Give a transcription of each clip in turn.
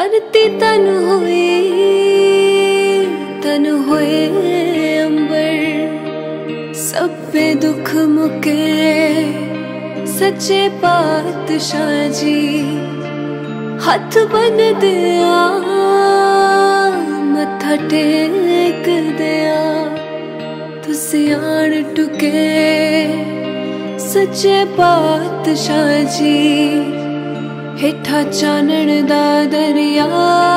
धरती तन हुए अंबर, सब पे दुख मुके सच्चे पातशाह जी। हथ बन दिया मत्था टेक दिया, तुसी आन टुके सच्चे पातशाह जी। हेठा चानण दा दरिया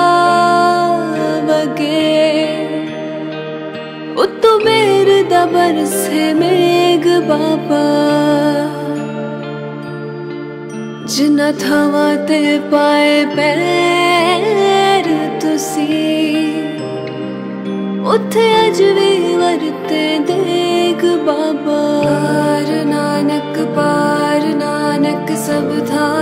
वगे, उत्तों मेर दा बरसे मेघ बाबा। जिन्ना थावां ते पाए पैर तुसी, उत्थे अज भी वरते देग बाबा। पार नानक सब था